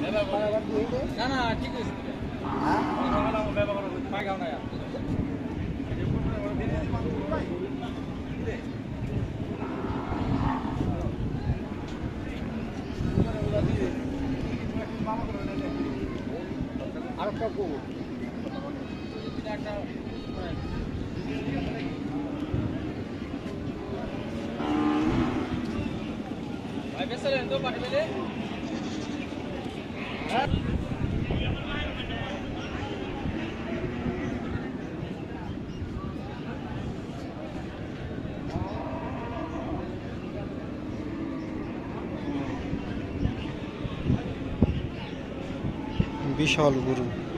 না না ঠিক আছে আরেকটা করবো ভাই বেসলেন তো পাঠিয়ে দিলে বিশাল গরু।